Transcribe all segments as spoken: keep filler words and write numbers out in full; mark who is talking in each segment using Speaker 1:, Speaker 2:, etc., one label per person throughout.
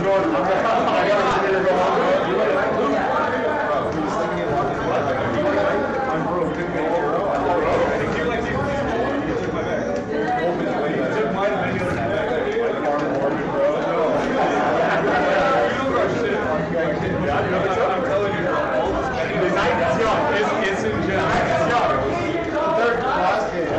Speaker 1: going. I got to go on. I'm telling you, it's, it's in general. Third class game.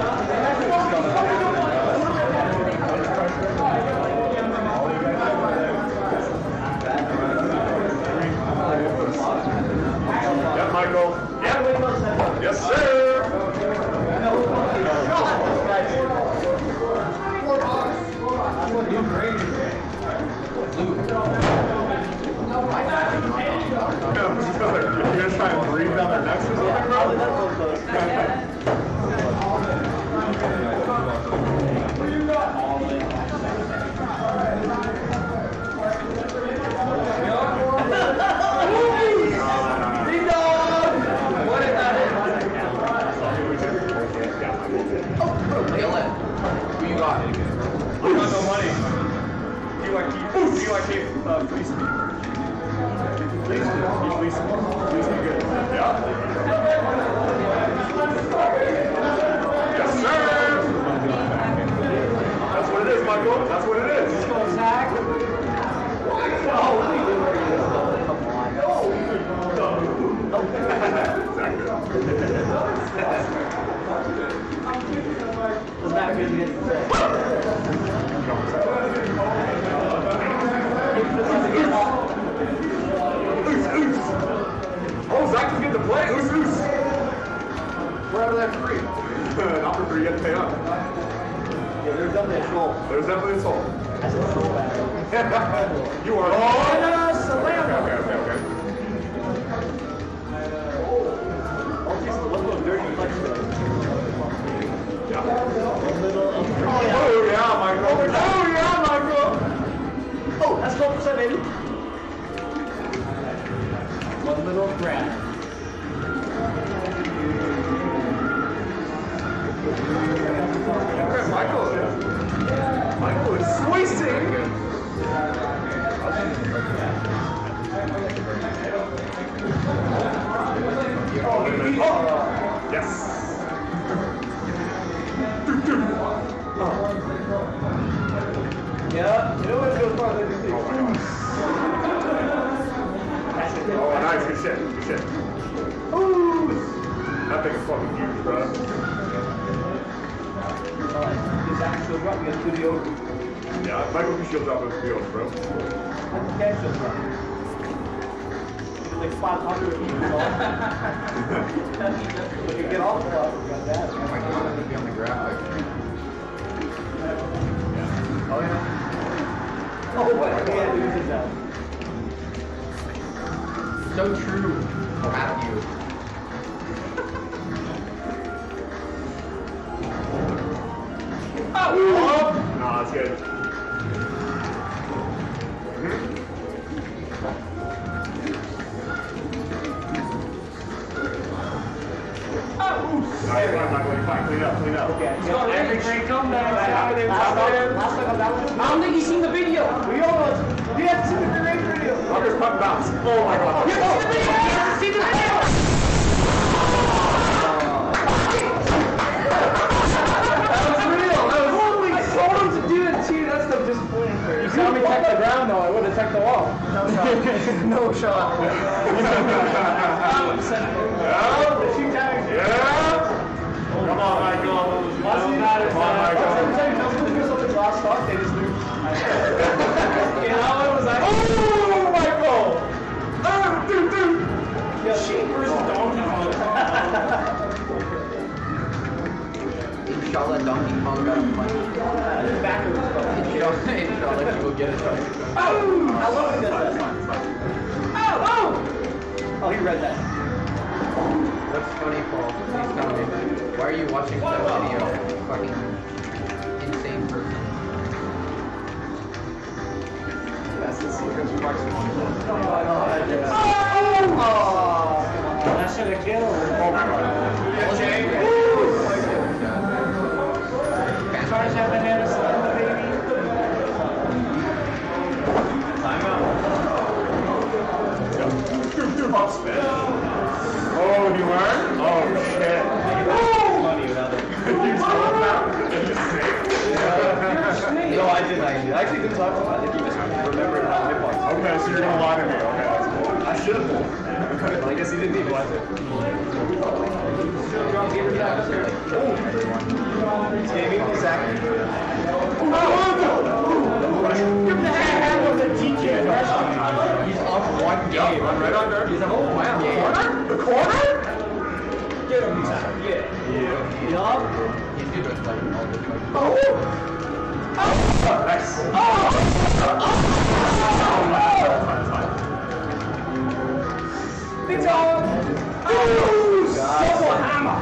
Speaker 1: Yeah, Michael. Yeah. Yes, sir. You're gonna try and breathe down their necks or something, bro?
Speaker 2: Who you got?
Speaker 1: I got no money. Do you like keep? Do you like keep? Uh, please me. Please me. Please me. Please me good. Yeah. Yes, sir. That's what it is, Michael. That's what it is. Let's go, Zach.
Speaker 3: It's not good to get
Speaker 1: Oh, Zach can get to play. Oos, oos.
Speaker 3: We're out of there for free.
Speaker 1: Not for free, you have to pay up.
Speaker 3: Yeah, there's definitely a troll.
Speaker 1: There's definitely a soul.
Speaker 3: That's a troll back.
Speaker 1: You are.
Speaker 3: Oh, no, slam.
Speaker 1: Okay, okay, okay, okay.
Speaker 3: Oh, just look at dirty flex.
Speaker 1: Yeah.
Speaker 3: Oh, yeah.
Speaker 1: Oh, yeah, Michael. Oh, yeah, Michael.
Speaker 3: Oh, that's twelve percent, baby. One little grab.
Speaker 1: Okay, Michael. Michael is squeezing. Oh, yes.
Speaker 3: Yeah, you know what's going far, let me see.
Speaker 1: Oh my gosh. Oh, nice, good shit, good shit. Ooh! That thing is fucking huge, bro.
Speaker 3: This actual drop, you got to do the over.
Speaker 1: Yeah, Michael can shield drop those fields, bro.
Speaker 3: That's the cash shield drop. It's like five hundred of each. But you get off the block, you got that.
Speaker 2: Oh my god, I'm gonna be on the graphic.
Speaker 3: Oh, yeah. Oh, what? Yeah, dude, is that?
Speaker 2: So true, Matthew.
Speaker 1: Oh! Oh! No, that's good. No, you're fine, Michael, you're fine. Clean up, clean up.
Speaker 3: Okay.
Speaker 4: He's got every great comeback.
Speaker 3: Last time, last time I was
Speaker 4: I don't think he's seen the video.
Speaker 3: We all you have to see the great video.
Speaker 1: Tucker's puck bounce. Oh my god.
Speaker 4: You have to see the video. You have to see the video.
Speaker 3: That was real. That was holy. I told him to do it too. That's the disappointing part.
Speaker 4: You saw me check the ground though. I would have checked the wall.
Speaker 3: No shot. No shot.
Speaker 1: Yeah.
Speaker 3: Shoot tags.
Speaker 1: Yeah. Come on, Michael.
Speaker 3: Doesn't matter.
Speaker 1: Come on, Michael.
Speaker 3: Every time no one goes up the glass stock, they just lose. You know, it was like,
Speaker 1: Oh, Michael. Oh, dude, dude.
Speaker 3: yeah, sheep versus donkey Kong.
Speaker 2: Inshallah, Donkey Kong got a punch.
Speaker 3: Backwards.
Speaker 2: Inshallah, inshallah, you will get it.
Speaker 3: Oh! I love it. That's fine. Oh! Oh! Oh, he read that.
Speaker 2: That's funny, Paul. Please tell me. Why are you watching that video? Fucking insane person.
Speaker 3: That's the secret sparks.
Speaker 4: Oh! That should have killed him.
Speaker 1: Oh my god.
Speaker 4: Charge that banana slam, baby.
Speaker 3: Time out.
Speaker 1: Up spin. Oh, you learned? Oh, shit.
Speaker 3: Money without it.
Speaker 1: You still up now? Did you save?
Speaker 3: No, I didn't actually. I actually didn't talk about it. I think you just remembered how to hitbox.
Speaker 1: Okay, so you're gonna lie to me. Okay, that's cool.
Speaker 3: I should have known. But I guess he didn't even.
Speaker 1: Oh,
Speaker 3: Gaming, exactly.
Speaker 4: Give the hand of the teacher.
Speaker 3: He's off one game.
Speaker 1: I'm right under.
Speaker 3: He's off one game.
Speaker 1: Corner? The corner?
Speaker 3: Get him, Zach. Yeah.
Speaker 1: Yeah.
Speaker 3: Yup. He's good at playing all this.
Speaker 1: Oh! Oh! Nice. Oh! Oh!
Speaker 4: It's on. Oh! Double hammer.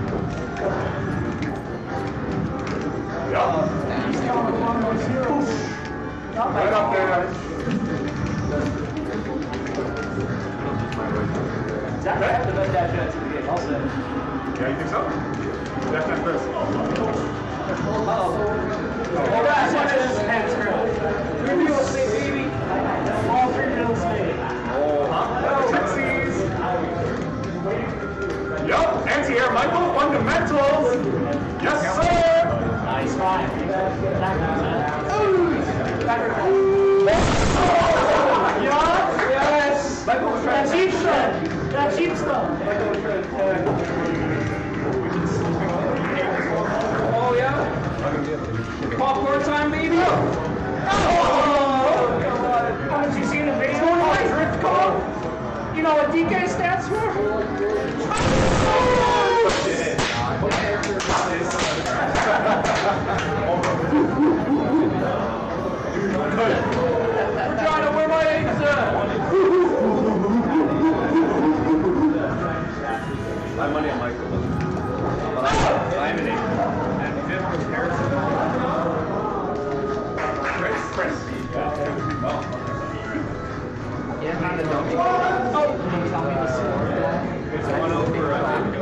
Speaker 1: Yeah. Right up there.
Speaker 4: Zach, I have the best dash chance in the game. I'll say.
Speaker 1: Yeah, you think so? That's not first.
Speaker 4: Oh, that's what it is. Three real estate, baby. All three real estate.
Speaker 1: Oh, huh? Taxis. Yup, anti-air Michael, fundamentals. Yes, sir.
Speaker 4: Nice five. Yes. That cheap stuff. That cheap stuff. Oh yeah. Popcorn time, baby. Oh, haven't you seen the video? Drift call. You know what D K stands for? We're trying to wear my eggs up.
Speaker 3: My money on Michael. But I'm an eight. And fifth was Harrison.
Speaker 1: Chris, Chris.
Speaker 2: Yeah, kind of don't.
Speaker 4: Oh,
Speaker 2: Can you tell me the score?
Speaker 3: It's one over. I think.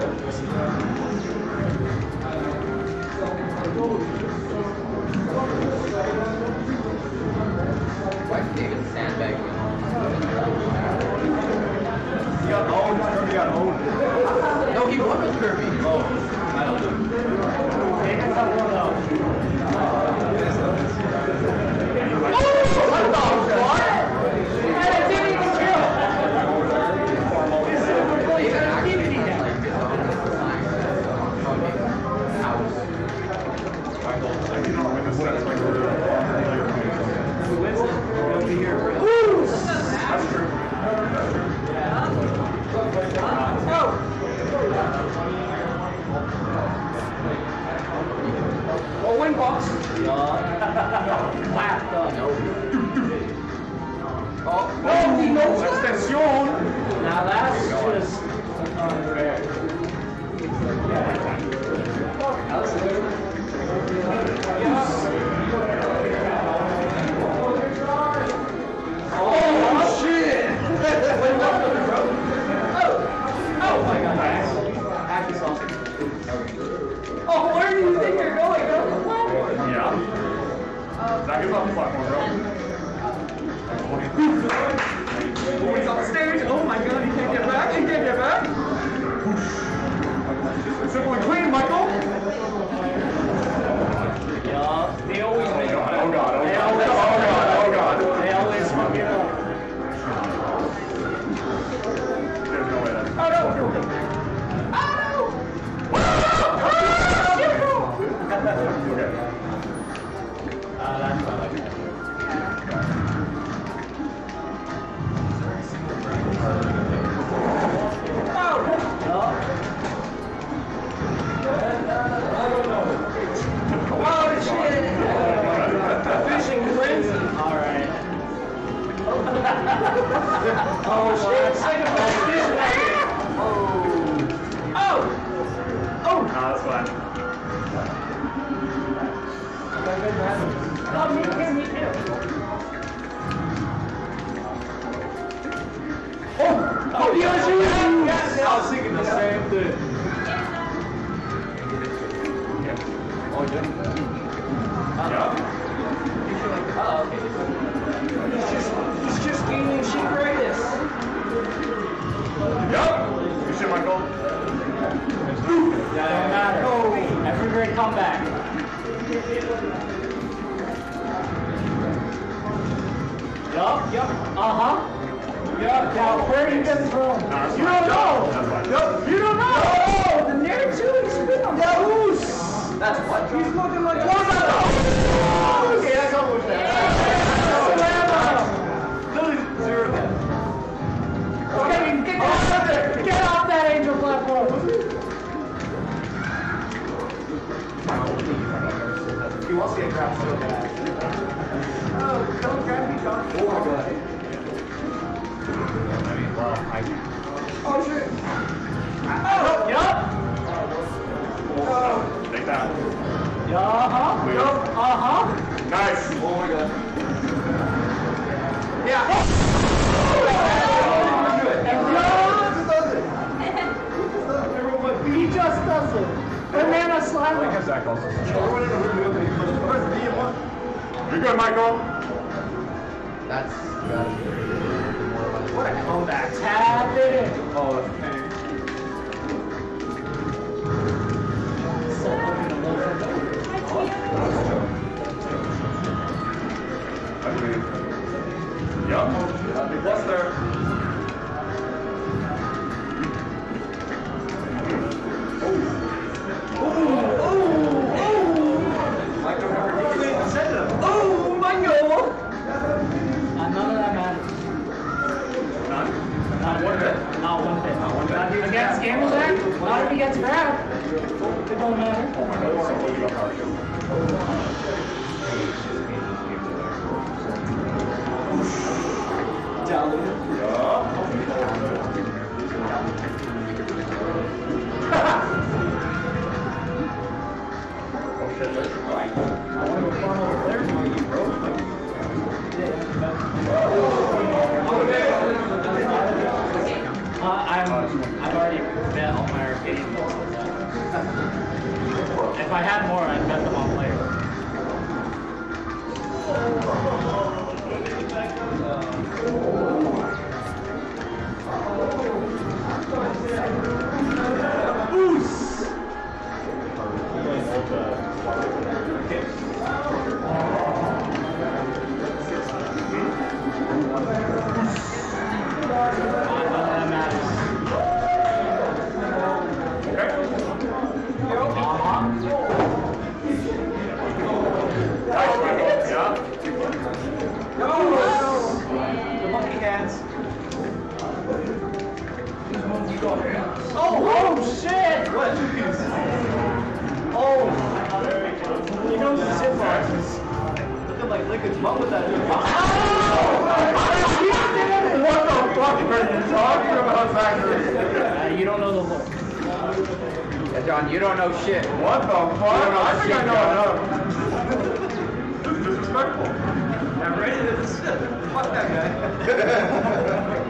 Speaker 2: Why is David sandbagging?
Speaker 1: He got owned. Kirby got owned.
Speaker 2: No, he won with Kirby.
Speaker 3: Oh, I don't know.
Speaker 4: what the fuck? And it didn't even kill.
Speaker 2: David actually has like his own design fucking house.
Speaker 1: Michael, I cannot win this set.
Speaker 3: Who wins it? He'll be here.
Speaker 1: That's true.
Speaker 4: Oh, win box.
Speaker 3: Laughed up.
Speaker 2: No.
Speaker 4: Oh, oh, he knows that.
Speaker 1: Extension.
Speaker 4: Now that's just unfair.
Speaker 1: Oh, shit.
Speaker 4: Oh my god.
Speaker 3: Happy sausage.
Speaker 4: Oh, where do you think you're going? Go to the platform.
Speaker 1: Yeah. Zach is off the platform, bro.
Speaker 3: Oh, he's on the stage. Oh my god, he can't get back. He can't get back.
Speaker 1: Simple and clean, Michael.
Speaker 4: Yeah, they always
Speaker 1: Oh
Speaker 4: make
Speaker 1: god, oh god, oh
Speaker 4: They
Speaker 1: god,
Speaker 4: always,
Speaker 1: oh god, oh god.
Speaker 4: They always fuck it up.
Speaker 1: There's no way that's...
Speaker 4: Oh no! Oh no!
Speaker 1: Okay.
Speaker 4: Uh, that's not like that. Oh shit! Fishing frenzy. All right. Oh shit! Second best fish net. Oh. Oh. Oh.
Speaker 1: Nah, that's fine.
Speaker 4: Oh, me too. Me too. Oh. Oh, you want to shoot? Yes.
Speaker 3: I was thinking the same thing. Oh, yeah.
Speaker 1: Yeah.
Speaker 4: Oh, okay. He's just, he's just gaining sheep greatness. Uh-huh. Yeah. Now, where are you getting from?
Speaker 1: No, that's
Speaker 4: You
Speaker 1: fine.
Speaker 4: don't know.
Speaker 1: That's fine.
Speaker 4: No, you don't know. No, the narrative spin on that.
Speaker 3: That's what.
Speaker 4: He's looking like a...
Speaker 3: Okay, that's almost that. Literally zero death.
Speaker 4: Okay, get off there. Get off that angel platform.
Speaker 3: He wants to get grabbed so bad. Oh, don't grab me, John. Oh my god.
Speaker 1: I mean, well, I
Speaker 3: Oh shit.
Speaker 4: Oh, yup.
Speaker 3: Oh.
Speaker 1: take that.
Speaker 4: Uh-huh. Yup. Uh-huh.
Speaker 1: Nice.
Speaker 3: Oh my god. Yeah.
Speaker 4: He just does it. Banana slime.
Speaker 1: I guess that goes. You're good, Michael.
Speaker 2: That's gotta be demoralizing.
Speaker 3: What a comeback.
Speaker 4: Tap it in.
Speaker 3: Oh, that's pain.
Speaker 1: I mean, yup. What's there?
Speaker 3: Oh my god!
Speaker 4: Uh, none of that matters.
Speaker 1: None.
Speaker 4: Not one bit. Not one bit.
Speaker 1: Not one bit.
Speaker 4: Not if he gets Gamble Act. Not if he gets grabbed. It don't matter.
Speaker 1: Oh my god, it's so good. Oh shit, that's right.
Speaker 4: I want to go farm over there. You broke. Uh, I'm, I've already bet all my arcade balls on that. If I had more, I'd bet them on later. Oh, oh shit!
Speaker 3: What?
Speaker 4: Oh! You know the shit boxes.
Speaker 3: Looking like Lincoln's mom with that.
Speaker 1: What the fuck are you talking about, Zachary?
Speaker 4: Uh, you don't know the look.
Speaker 2: Yeah, John, you don't know shit.
Speaker 1: What the fuck?
Speaker 2: know
Speaker 1: I think I
Speaker 2: shit,
Speaker 1: know enough. This is disrespectful.
Speaker 3: I'm ready to this. Fuck that guy.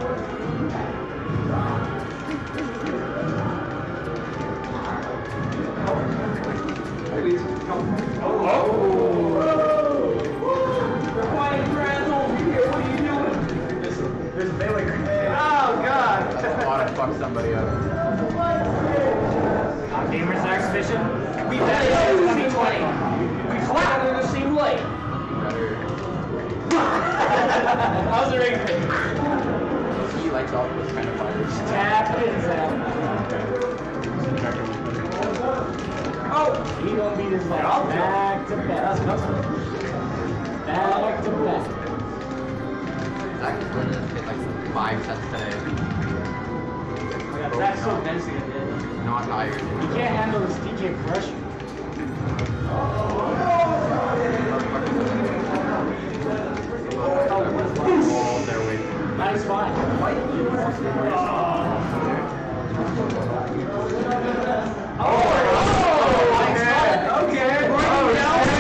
Speaker 1: There's a melee grenade.
Speaker 3: Oh god.
Speaker 2: That's a lot of fuck somebody up.
Speaker 4: On Gamers Exhibition, we bet
Speaker 3: Yeah,
Speaker 4: it's
Speaker 3: twenty twenty.
Speaker 4: We flat in the same light. How's the ring?
Speaker 2: He lights off those kind of fires.
Speaker 4: Tap it in, Sam. Oh! He gonna beat his back. Back to back. Back to back.
Speaker 2: Zach is winning this hit like five sets today.
Speaker 4: Oh my god, Zach's so menacing at the end.
Speaker 2: Not tired.
Speaker 4: He can't handle this D J pressure.
Speaker 2: All their way.
Speaker 4: Nice fight. Oh, oh, okay. Okay. Oh,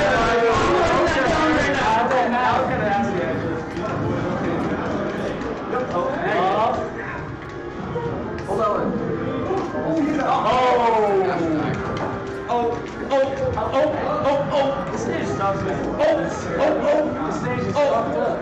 Speaker 3: Hold on.
Speaker 1: Oh!
Speaker 3: Oh, oh, oh, oh, oh.
Speaker 4: The stage sucks, man.
Speaker 3: Oh, oh, oh.
Speaker 4: The stage is fucked up.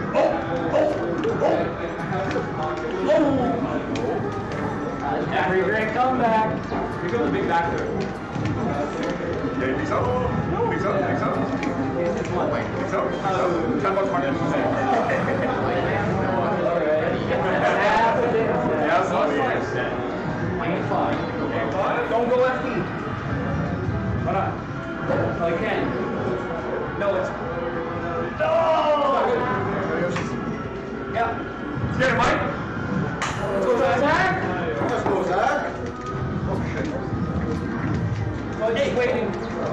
Speaker 4: Every great comeback.
Speaker 3: Here goes the big back there.
Speaker 1: Yeah, peace out. Peace out, peace out.
Speaker 3: It's one.
Speaker 1: Peace out, peace out. Ten bucks my name.
Speaker 3: go F D.
Speaker 1: Why not?
Speaker 3: Oh, you can. No, it's.
Speaker 1: No!
Speaker 3: Yeah.
Speaker 1: Let's get it, Mike.
Speaker 3: Let's go, Zach.
Speaker 5: Let's go, Zach.
Speaker 3: Oh, Jake, waiting.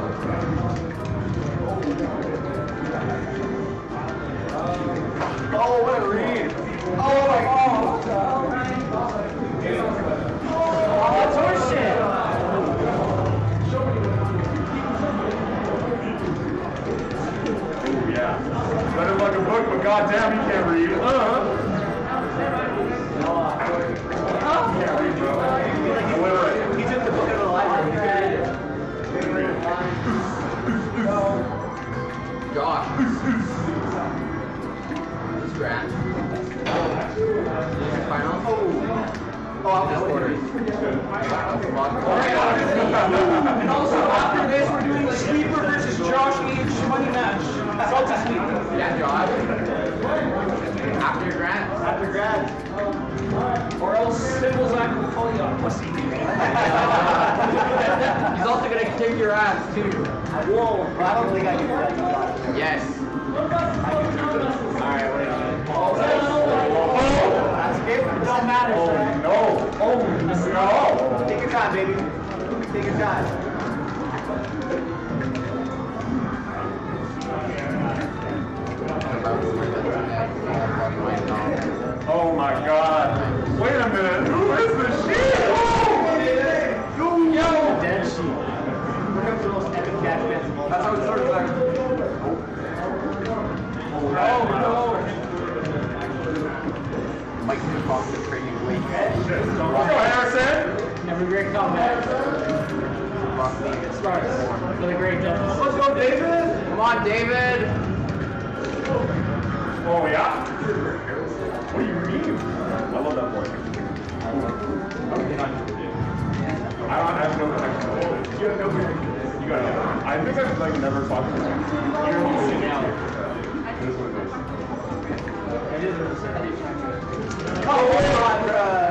Speaker 5: Oh, what a read. Oh, my God.
Speaker 3: Oh, that's horseshit.
Speaker 1: Ooh, yeah. Better like a book, but goddamn, he can't read. Uh-huh. Can't read, bro. Illiterate.
Speaker 3: He took the book out of the library.
Speaker 1: Can't read it.
Speaker 2: Josh. Scratch. Final. Oh, I'm just ordering.
Speaker 3: And also, after this, we're doing Sweeper versus Josh H money match. Salty Sweep.
Speaker 2: Yeah, Josh. After your grant.
Speaker 3: After grad. Or else Symbol's act will call you a pussy.
Speaker 2: He's also gonna kick your ass too.
Speaker 3: Whoa, I don't think I can do that.
Speaker 2: Yes.
Speaker 3: Alright, what are you doing?
Speaker 1: Oh,
Speaker 3: That's good. It don't matter,
Speaker 1: oh,
Speaker 3: sir.
Speaker 1: no. Oh, no.
Speaker 3: Take your time, baby. Take your time.
Speaker 1: Oh, my God. Wait a minute. Who is this shit? Oh! Yo, yo.
Speaker 3: Dead sheep. We're going to the most epic catch bets of all
Speaker 5: That's how it started. Like,
Speaker 1: Oh, no.
Speaker 2: Mike took off the training week.
Speaker 1: Let's go, Harrison.
Speaker 4: Every great comeback starts with a great jump.
Speaker 3: Let's go, David.
Speaker 2: Come on, David.
Speaker 1: Oh, yeah? What do you mean? I love that boy. I don't have no connection. You have no connection. You got it. I think I've like never talked to him. You're only sitting out. It is what it is.
Speaker 3: Oh, my God.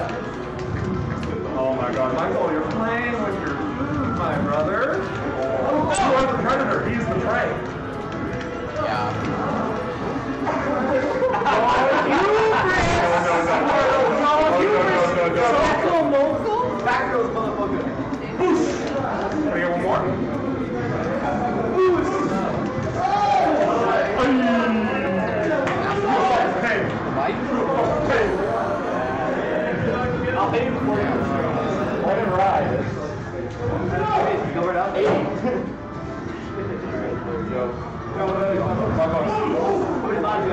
Speaker 1: Oh my God, Michael, you're playing with your food, my brother. Oh, you are the predator. He's the prey.
Speaker 2: Yeah.
Speaker 1: No, no, no, no, no, no.
Speaker 3: Back goes motherfucker.
Speaker 1: Boosh. Can I get one more? Boosh. Hey.
Speaker 2: Mike.
Speaker 1: Hey.
Speaker 3: I'll pay you before you
Speaker 1: Let it ride.
Speaker 3: go right out.
Speaker 1: Yo. No, no, no, no. Fuck off.
Speaker 3: Put it on go.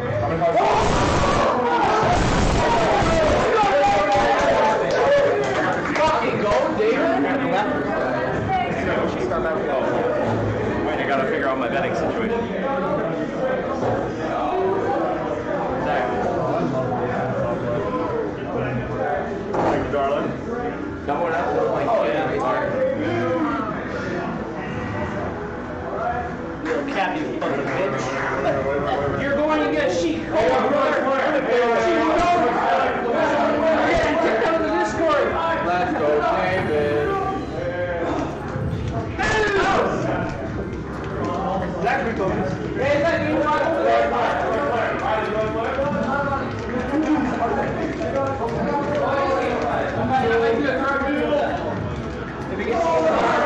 Speaker 2: Fucking go, David.
Speaker 1: Wait, I gotta figure out my betting situation. Thank you, darling.
Speaker 2: Someone else will like
Speaker 1: Oh,
Speaker 2: it
Speaker 1: yeah.
Speaker 2: right
Speaker 3: You're a cat, you fucking bitch. You're going to get sheep.
Speaker 1: Oh, I'm going, I'm going.
Speaker 3: Yeah, get out of the Discord.
Speaker 2: there. Let's go, David.
Speaker 3: Zach recovers. Hey, Zach, you want over there? If he gets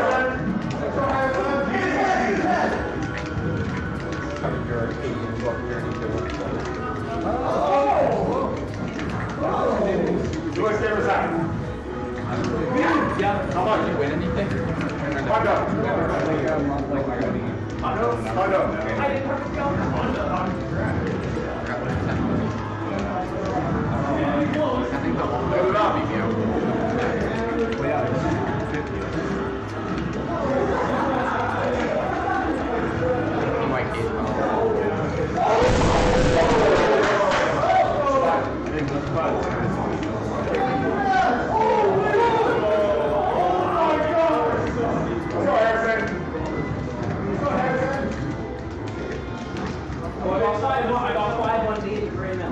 Speaker 1: Do I stay with Zach?
Speaker 3: yeah,
Speaker 1: How much?
Speaker 2: Did you win anything?
Speaker 1: Find out. Find out.
Speaker 2: I think the whole
Speaker 1: Load it up.
Speaker 2: be you. He might get
Speaker 3: I got five one eighty for him.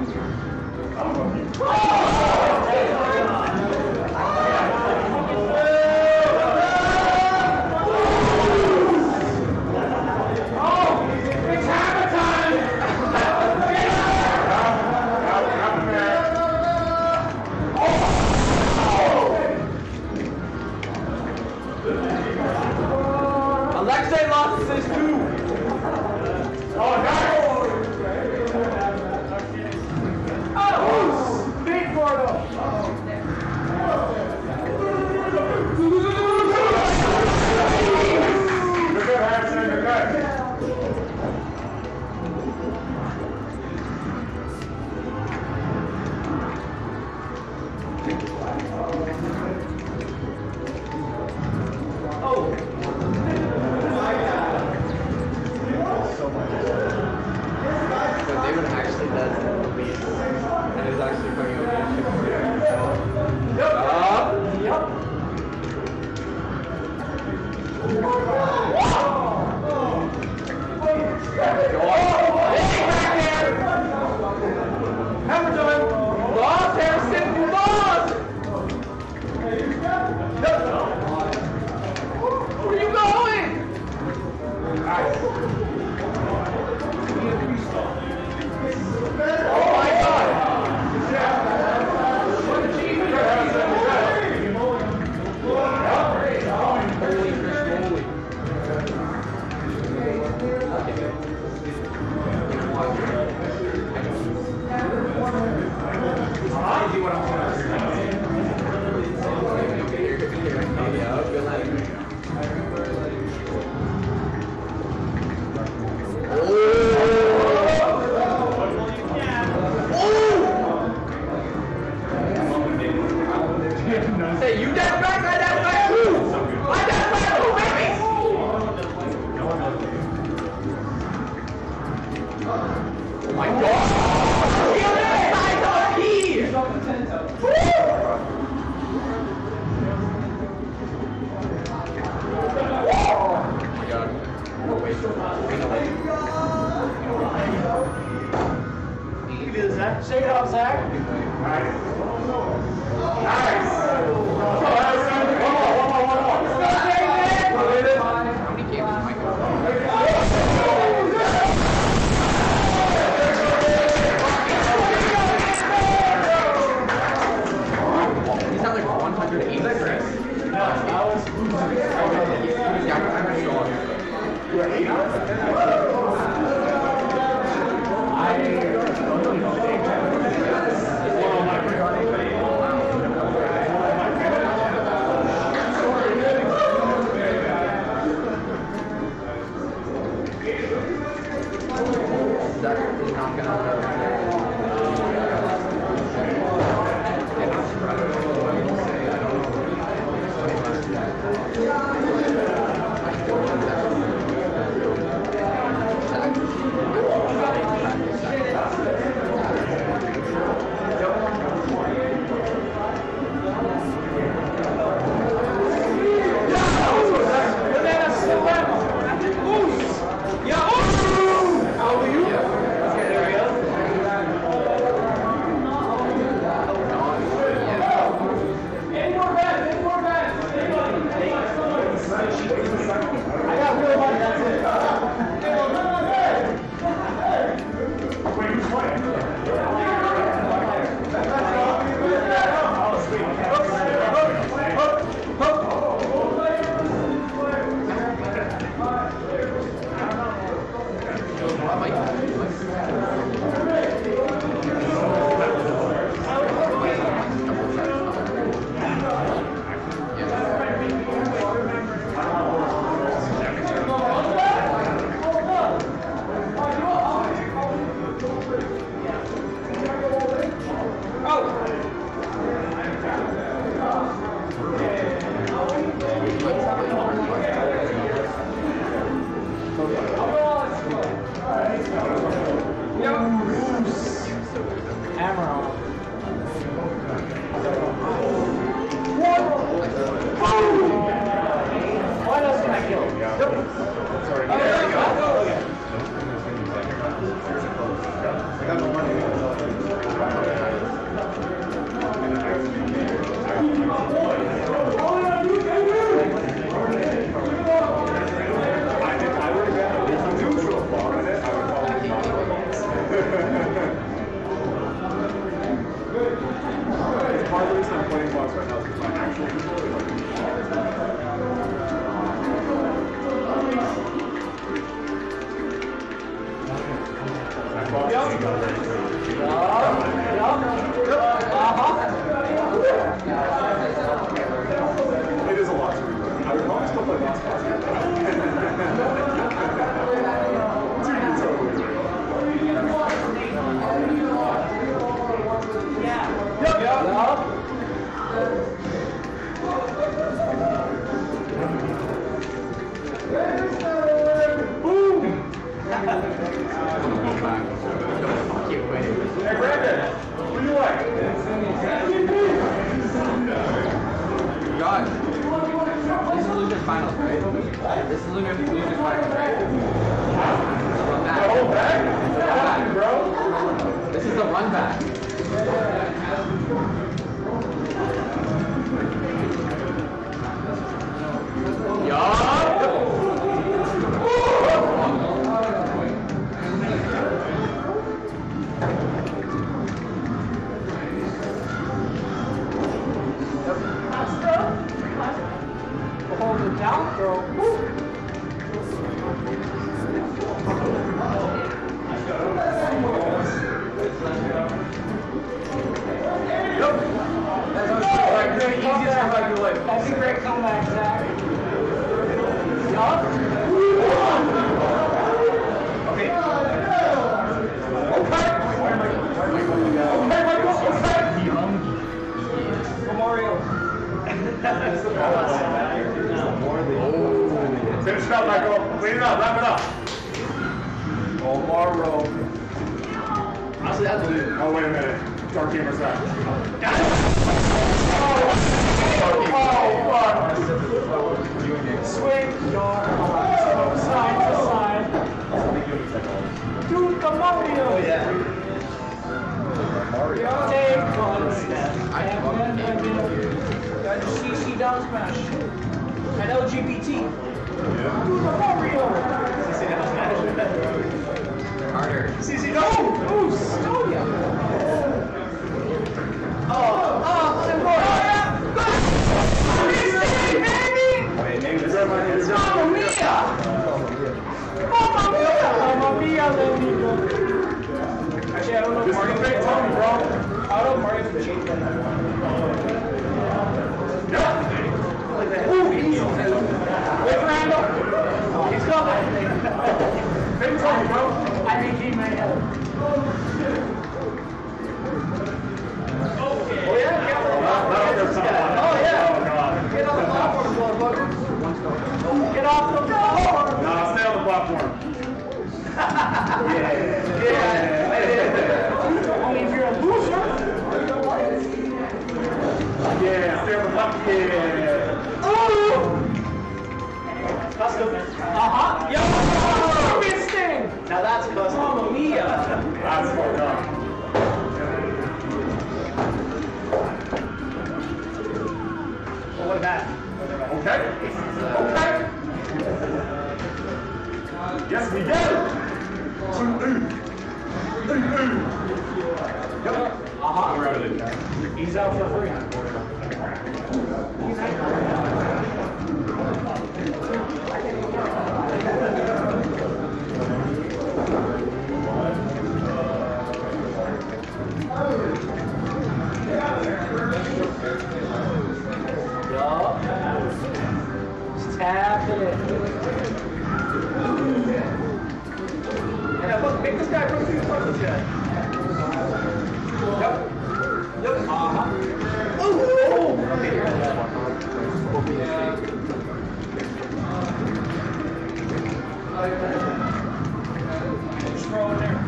Speaker 2: It is actually fucking okay.
Speaker 3: Yep.
Speaker 2: Uh,
Speaker 3: Yep. Hammer time!
Speaker 2: Lost, Harrison! You lost! Where are you going? Oh my god! Holy Chris Hey, you dead back, I dead back too! I dead back too, baby! Oh my god! Kill it! I got key! Oh my god. No way.
Speaker 3: You can do this, Zach. Shake it off, Zach.
Speaker 2: How many games am I going? He's at like one hundred eighty.
Speaker 3: That was.
Speaker 2: Yeah, I'm sure. Zach is not gonna.
Speaker 3: I got real money, that's it.
Speaker 1: Wait, who's playing?
Speaker 3: What else can I kill?
Speaker 1: Sorry.
Speaker 3: Oh, there you go.
Speaker 5: I got no money.
Speaker 1: If I were to get a neutral bar in it, I would probably not. It's part of the reason I'm playing blocks right now is because my actual controller is It is a lot to relearn. I would probably still play boss boss. To be totally real.
Speaker 3: Yeah. Yep. Yep.
Speaker 2: loser losers finals, right? Run
Speaker 1: The
Speaker 2: back.
Speaker 1: whole bag?
Speaker 2: back.
Speaker 1: Bro.
Speaker 2: This is the run back.
Speaker 3: Hold it down, throw. That's a great comeback, Zach. Yup.
Speaker 1: Okay. Okay.
Speaker 3: Mario.
Speaker 1: Finish it up, Michael. Clean it up. Wrap it up. Tomorrow.
Speaker 4: Honestly, that's weird.
Speaker 1: Oh, wait a minute. Dark Gamer Zach.
Speaker 3: Swing your arms side to side. Do the Mario.
Speaker 4: Oh, yeah.
Speaker 3: Take one step.
Speaker 2: I
Speaker 3: And
Speaker 2: fucking
Speaker 3: then
Speaker 2: hate
Speaker 3: again.
Speaker 2: you.
Speaker 3: Got your C C down smash. And L G B T. Do the Mario.
Speaker 2: Harder.
Speaker 3: C C no. Ooh, Stoya. Oh, oh, I'm going.
Speaker 1: Wait, name this up.
Speaker 3: Mamma mia! Mamma mia! Mamma mia, Lennico. Actually, I don't know if
Speaker 1: This is
Speaker 3: Mario
Speaker 1: the big Tony, bro.
Speaker 3: I don't know if Mario can change that.
Speaker 1: Yeah.
Speaker 3: Ooh, easy. Wait for Randall. He's coming.
Speaker 1: Big Tony, bro.
Speaker 3: I think he may have.
Speaker 1: Oh, yeah? Yeah.
Speaker 3: Oh, yeah.
Speaker 1: Oh, God.
Speaker 3: Get on the platform, motherfucker. Get off the floor.
Speaker 1: No, stay on the platform.
Speaker 3: Yeah. Only if you're a loser.
Speaker 1: Yeah, stay on the platform. Yeah.
Speaker 3: Oh! That's good. Uh-huh. Yo! Stupid sting!
Speaker 4: Now that's custom.
Speaker 3: Mamma mia!
Speaker 1: That's fucked up.
Speaker 4: Well, what about?
Speaker 1: Okay. Okay. Yes, we get it. Yep.
Speaker 3: Uh-huh.
Speaker 1: We're out of it.
Speaker 3: He's out for free. Yup. Just tapping it. Yeah, look, make this guy go through the puzzle check. Yep. Yep. Uh-huh. Oh! Okay, here. Just throw it there.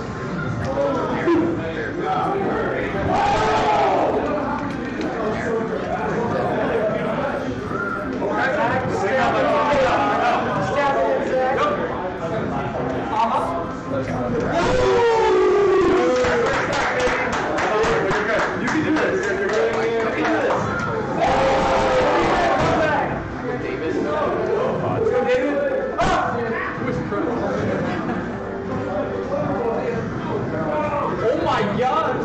Speaker 3: Oh my God!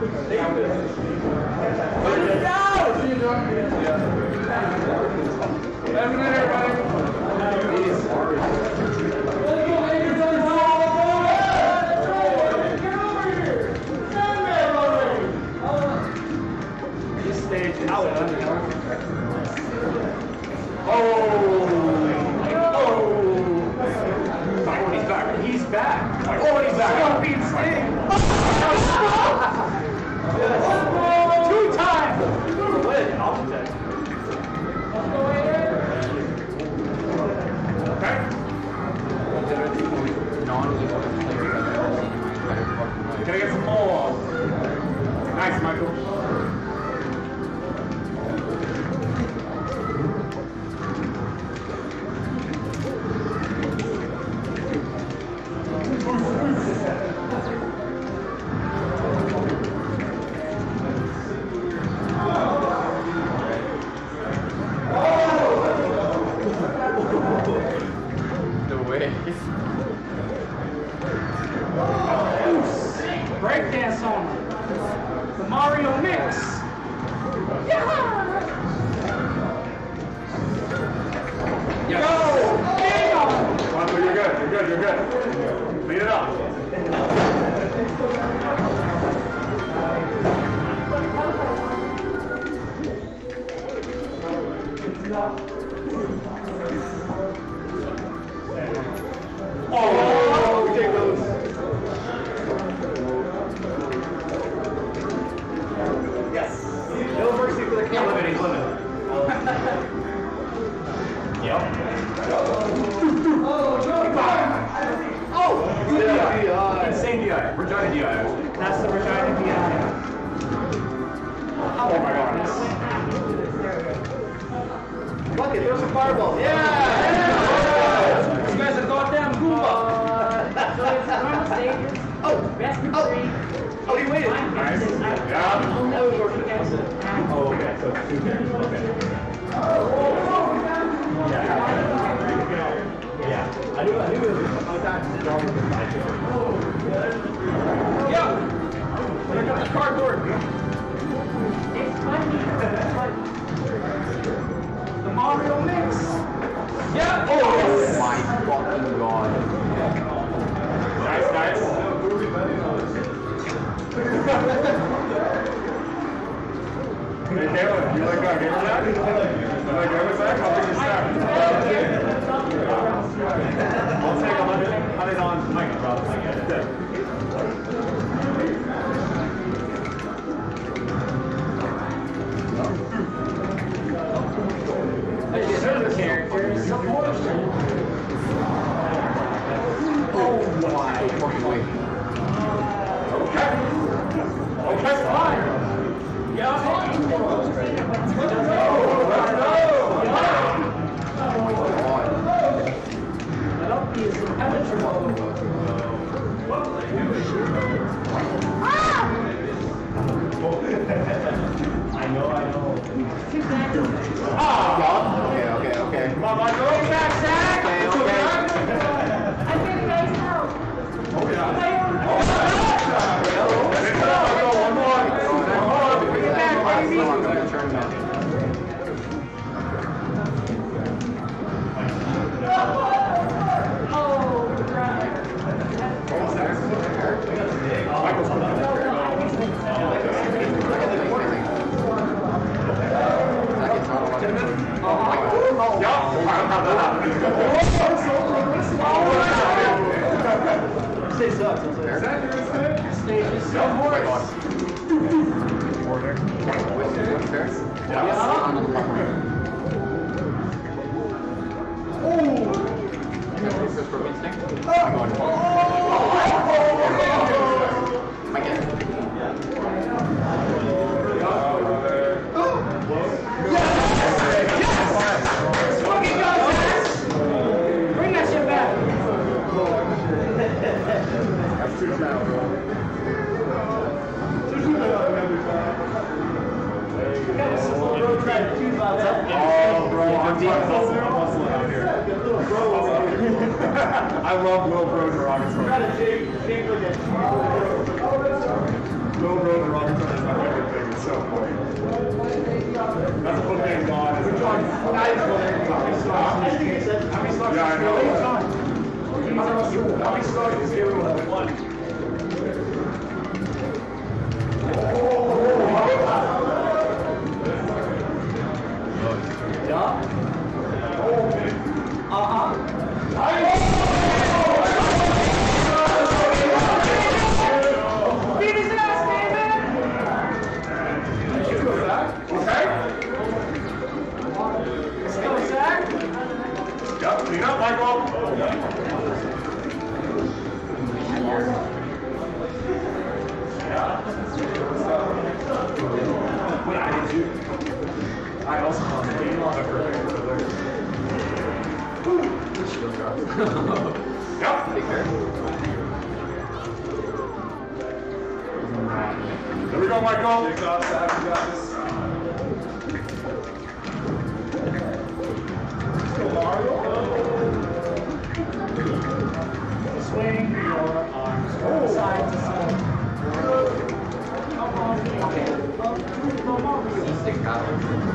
Speaker 3: This stage is out. Oh! Oh! He's back. He's back. Oh, he's back. Don't beat Sting. Two times. Win. I'll check.
Speaker 2: Non-evil players I've ever seen in my entire fucking life.
Speaker 1: Can I get some more? Nice, Michael.
Speaker 3: Mario mix. Yeah.
Speaker 2: Yes.
Speaker 3: Go. Damn.
Speaker 1: Marco, you're good. You're good. You're good. Lead it up. Oh, ridiculous.
Speaker 5: Yes. No mercy for the camera.
Speaker 4: Limiting limit. Yep.
Speaker 5: Oh, good D I.
Speaker 1: Insane D I. Regina D I.
Speaker 4: That's the Regina D I.
Speaker 1: Oh my god.
Speaker 5: Fuck it, there's a fireball. Yeah!
Speaker 3: This guy's a goddamn Goomba.
Speaker 6: So it's one stages.
Speaker 5: Oh,
Speaker 6: Best of
Speaker 5: oh.
Speaker 6: three.
Speaker 5: Oh, he waited.
Speaker 1: Nice. Yeah.
Speaker 6: Only you guys have.
Speaker 1: Oh, okay. So it's two pairs. Okay.
Speaker 4: Yeah. I knew, I knew it was stronger than my two.
Speaker 3: Yeah. But I got the cardboard.
Speaker 6: It's funny.
Speaker 3: The Mario mix. Yeah.
Speaker 2: Oh my fucking god.
Speaker 1: Nice, nice. Hey, Caleb, you like uh, gamer tag? You like gamer tag? I'll take your stack. I'll take a hundred, hundred on Mike, bro.
Speaker 4: Certain characters.
Speaker 2: Oh my fucking way.
Speaker 1: Okay. Okay, fine.
Speaker 3: Yeah.
Speaker 1: I know, I know.
Speaker 2: Okay, okay, okay.
Speaker 1: Come on, Michael. Go back, Zach.
Speaker 2: Okay, okay.
Speaker 6: I'm gonna guys help.
Speaker 1: Oh, yeah. Oh, yeah. One more. One more. Bring it back, baby.
Speaker 2: I'm gonna turn that.
Speaker 6: Oh, right.
Speaker 1: Michael's coming.
Speaker 3: Stay sucks.
Speaker 1: Stages.
Speaker 2: Oh my god. Order. What's there?
Speaker 1: Yeah.
Speaker 2: On the platform. Just for instinct. I'm going for I get it.
Speaker 3: Bring that shit back.
Speaker 1: That's too bad, bro. Oh, bro, I'm hustling, I'm hustling out here. I love Will Bro derogatory. Will Bro derogatory is my favorite thing. It's so funny. That's a bookend god. Yeah, I know. How many stars does Gabriel have? One.
Speaker 3: Uh-huh. Beat his ass, David!
Speaker 1: Okay.
Speaker 3: Let's go, Zach.
Speaker 1: Yep, clean up, Michael. Wait, I did too. I also want to game on the perfect. Yep.
Speaker 2: Take care.
Speaker 1: There we go, Michael.
Speaker 3: Swing your arms from side to side. Come on.
Speaker 2: Stick battle.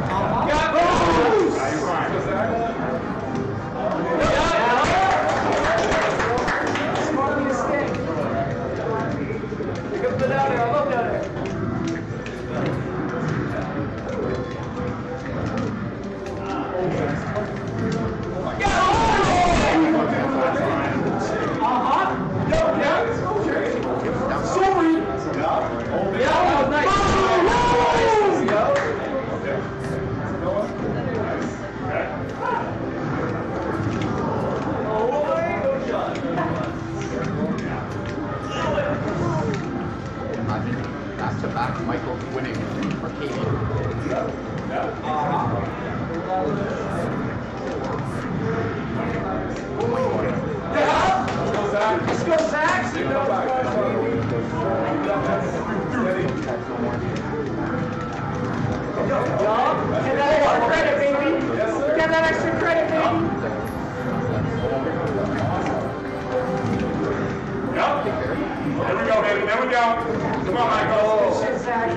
Speaker 2: Imagine back-to-back Michael winning Arcadian. Oh my god.
Speaker 3: Let's go, Zach! Get that extra credit, baby! Get that extra credit, baby!
Speaker 1: Yep. There we go, baby. There we go. Come on, Michael.
Speaker 3: Shit, Zach.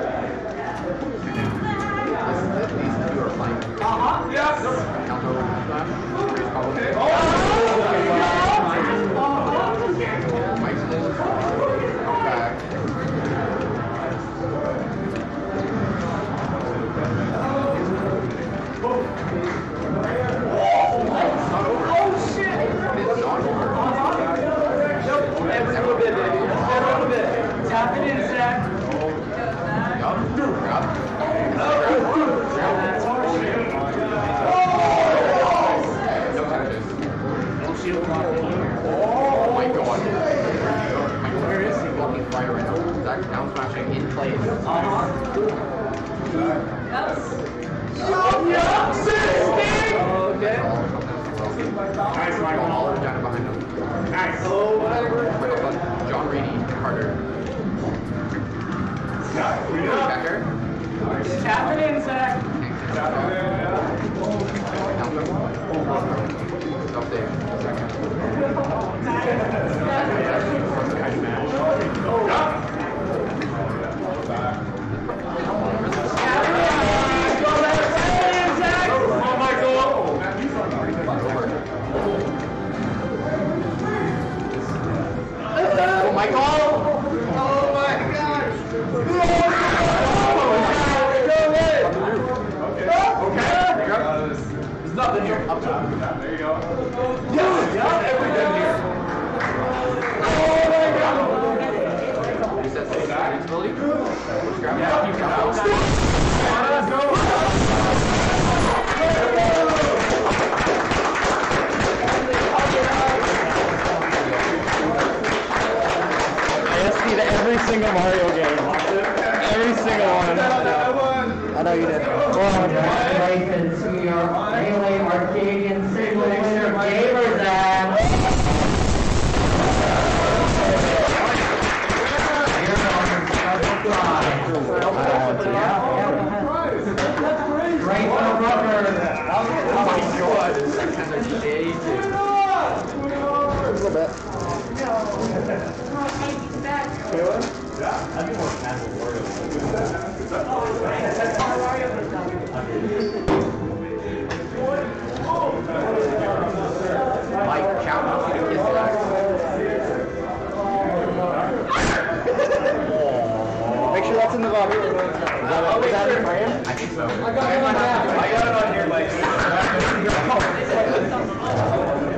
Speaker 2: These two are playing.
Speaker 3: Uh-huh.
Speaker 1: Yes.
Speaker 2: Counter smash.
Speaker 1: Okay. Oh.
Speaker 2: Mike's losing. Come back.
Speaker 3: Oh, shit!
Speaker 2: It's not over.
Speaker 3: Every little bit, baby. Every little bit. Tap it in, Zach.
Speaker 2: Yup. Grab. No touches. Oh my god. Michael, where is he blocking fire right now? Zach down smashing in place.
Speaker 3: Okay.
Speaker 1: Nice, Michael.
Speaker 2: All are down behind him.
Speaker 1: Nice.
Speaker 2: Michael, John Reedy, Carter. Becker.
Speaker 3: Tap it in, Zach.
Speaker 2: Up there.
Speaker 1: Come on, Michael.
Speaker 2: Oh my god! Oh my god!
Speaker 1: There's nothing here. Up top. There you go.
Speaker 3: Yes, yeah, everything here. Oh my god.
Speaker 2: Is that safe? Ability? Grab
Speaker 1: Yeah, you can out.
Speaker 3: Let's go.
Speaker 4: I S P'd every single Mario game. Every single one. I know you did.
Speaker 7: Congratulations to your Melee Arcadian single winner gamers app. Here comes your special prize. Great for Rucker.
Speaker 2: Oh my god! These guys are shady.
Speaker 4: A little bit.
Speaker 2: Mike, count out to kiss that.
Speaker 4: Make sure that's in the box. Is that, is that in frame?
Speaker 2: I think so.
Speaker 3: I got it on here, Mike.
Speaker 1: I got it on here, Mike.